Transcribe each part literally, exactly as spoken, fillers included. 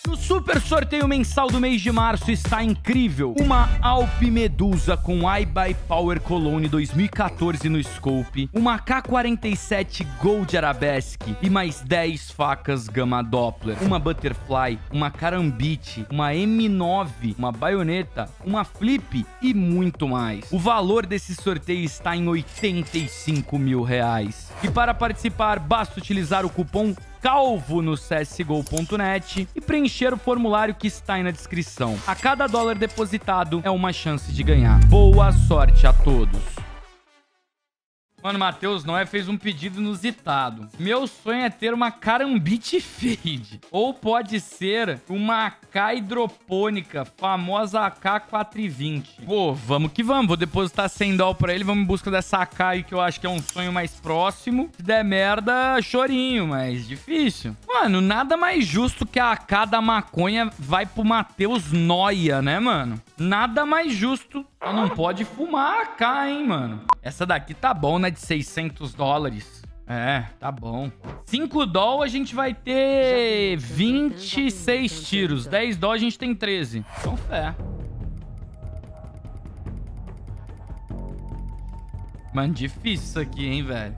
No super sorteio mensal do mês de março está incrível. Uma Alp Medusa com iBuy Power Cologne dois mil e quatorze no scope, uma K quarenta e sete Gold Arabesque e mais dez facas Gama Doppler, uma Butterfly, uma Karambit, uma M nove, uma baioneta, uma Flip e muito mais. O valor desse sorteio está em oitenta e cinco mil reais. E para participar, basta utilizar o cupom CALVO no C S G O ponto net e preencher o formulário que está aí na descrição. A cada dólar depositado é uma chance de ganhar. Boa sorte a todos! Mano, Matheus Noé fez um pedido inusitado. Meu sonho é ter uma Karambit Fade. Ou pode ser uma A K hidropônica, famosa A K quatrocentos e vinte. Pô, vamos que vamos. Vou depositar cem dólares pra ele. Vamos em busca dessa A K aí que eu acho que é um sonho mais próximo. Se der merda, chorinho, mas difícil. Mano, nada mais justo que a A K da maconha vai pro Matheus Noia, né, mano? Nada mais justo. Só não pode fumar a A K, hein, mano? Essa daqui tá bom, né? De seiscentos dólares. É, tá bom. cinco dólares a gente vai ter vinte e seis tiros. dez dólares a gente tem treze. Então, fé. Mano, difícil isso aqui, hein, velho?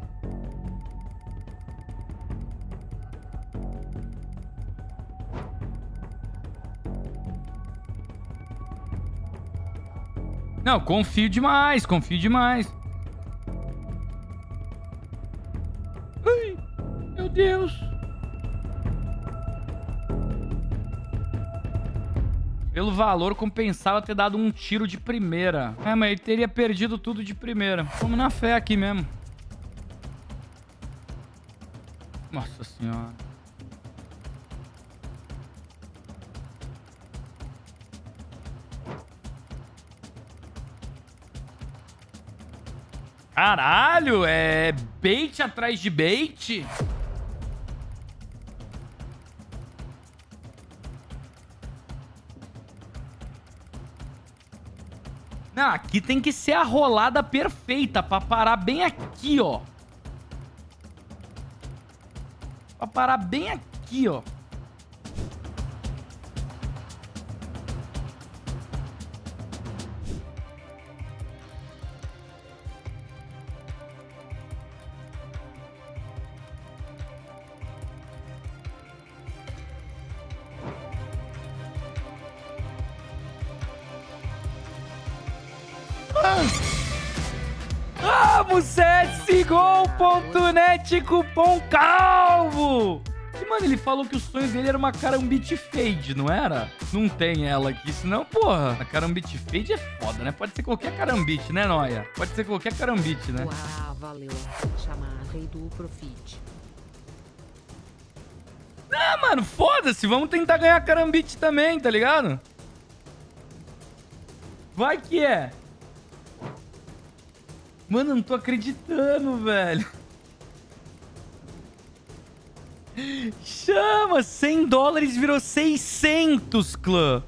Não, confio demais, confio demais. Ai, meu Deus. Pelo valor, compensava ter dado um tiro de primeira. É, mas ele teria perdido tudo de primeira. Vamos na fé aqui mesmo. Nossa senhora. Caralho, é bait atrás de bait? Não, aqui tem que ser a rolada perfeita pra parar bem aqui, ó. Pra parar bem aqui, ó. Vamos, C S G O ponto net, cupom CALVO! E, mano, ele falou que o sonho dele era uma Karambit Fade, não era? Não tem ela aqui, senão, porra, a Karambit Fade é foda, né? Pode ser qualquer Karambit, né, Noia? Pode ser qualquer Karambit, né? Uau, valeu. Chamar rei do Profit. Ah, mano, foda-se. Vamos tentar ganhar Karambit também, tá ligado? Vai que é. Mano, eu não tô acreditando, velho. Chama! cem dólares virou seiscentos, clã.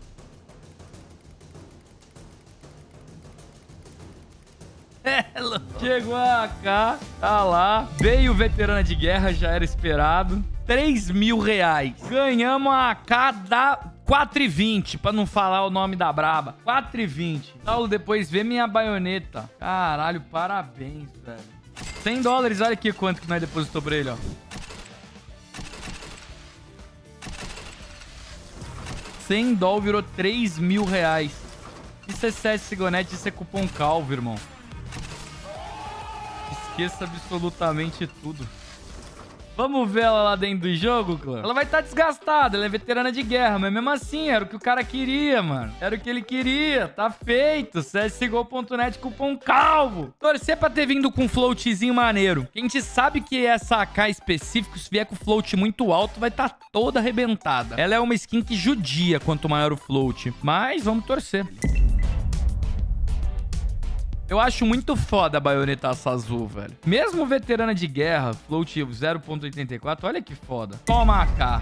Hello. Chegou a A K, tá lá. Veio veterana de guerra, já era esperado. três mil reais. Ganhamos a A K da quatrocentos e vinte, pra não falar o nome da braba. quatrocentos e vinte. Saulo, depois vê minha baioneta. Caralho, parabéns, velho. cem dólares, olha aqui quanto que nós depositou pra ele, ó. cem dólares virou três mil reais. Isso é C S G O ponto net, isso é cupom CALVO, irmão. Esqueça absolutamente tudo. Vamos ver ela lá dentro do jogo, clã? Ela vai estar desgastada, ela é veterana de guerra, mas mesmo assim, era o que o cara queria, mano. Era o que ele queria, tá feito. C S G O ponto net, cupom CALVO. Torcer pra ter vindo com um floatzinho maneiro. A gente sabe que essa A K específica, se vier com float muito alto, vai estar toda arrebentada. Ela é uma skin que judia quanto maior o float. Mas vamos torcer. Eu acho muito foda a baionetaça azul, velho. Mesmo veterana de guerra, float zero ponto oitenta e quatro, olha que foda. Toma a K.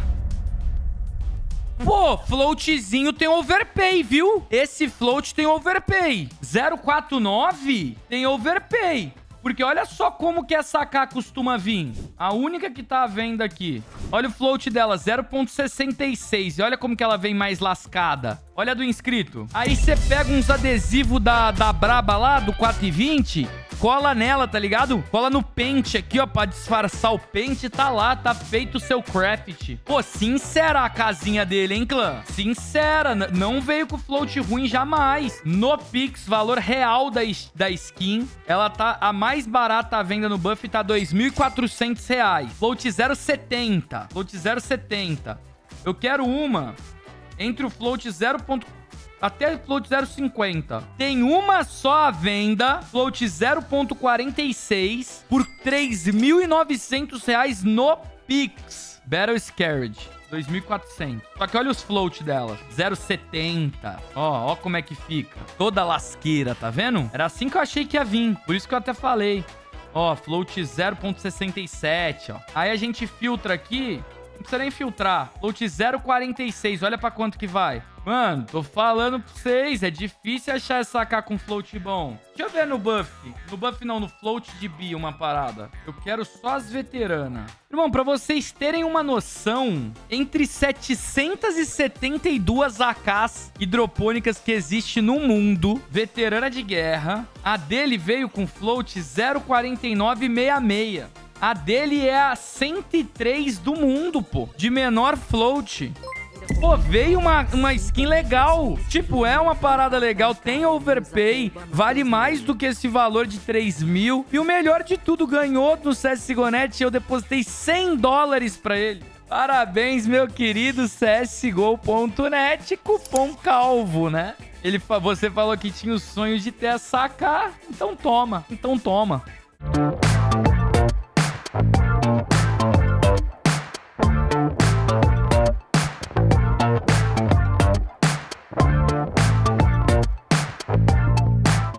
Pô, floatzinho tem overpay, viu? Esse float tem overpay. zero quatro nove tem overpay. Porque olha só como que essa A K costuma vir. A única que tá à venda aqui. Olha o float dela, zero ponto sessenta e seis. E olha como que ela vem mais lascada. Olha a do inscrito. Aí você pega uns adesivos da, da Braba lá, do quatro e vinte... Cola nela, tá ligado? Cola no pente aqui, ó, pra disfarçar o pente. Tá lá, tá feito o seu craft. Pô, sincera a casinha dele, hein, clã? Sincera, não veio com float ruim jamais. No Pix, valor real da, da skin. Ela tá, a mais barata à venda no buff tá dois mil e quatrocentos reais. Float zero vírgula setenta. Float zero vírgula setenta. Eu quero uma entre o float zero. Até float zero vírgula cinquenta. Tem uma só à venda. Float zero ponto quarenta e seis por três mil e novecentos reais no Pix. Battle Scared. dois mil e quatrocentos. Só que olha os float dela. zero vírgula setenta. Ó, ó como é que fica. Toda lasqueira, tá vendo? Era assim que eu achei que ia vir. Por isso que eu até falei. Ó, float zero ponto sessenta e sete, ó. Aí a gente filtra aqui. Não precisa nem filtrar. Float zero vírgula quarenta e seis. Olha pra quanto que vai. Mano, tô falando pra vocês. É difícil achar essa A K com float bom. Deixa eu ver no buff. No buff não, no float de B uma parada. Eu quero só as veteranas. Irmão, pra vocês terem uma noção, entre setecentas e setenta e duas A Ks hidropônicas que existe no mundo, veterana de guerra, a dele veio com float zero vírgula quarenta e nove sessenta e seis. A dele é a cento e três do mundo, pô. De menor float. Pô, veio uma, uma skin legal. Tipo, é uma parada legal. Tem overpay. Vale mais do que esse valor de três mil. E o melhor de tudo, ganhou no C S G O ponto net. Eu depositei cem dólares pra ele. Parabéns, meu querido C S G O ponto net. Cupom calvo, né? Ele, você falou que tinha o sonho de ter essa A K. Então toma. Então toma.